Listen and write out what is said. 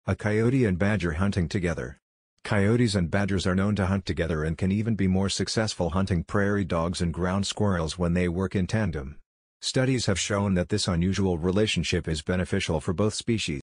A coyote and badger hunting together. Coyotes and badgers are known to hunt together and can even be more successful hunting prairie dogs and ground squirrels when they work in tandem. Studies have shown that this unusual relationship is beneficial for both species.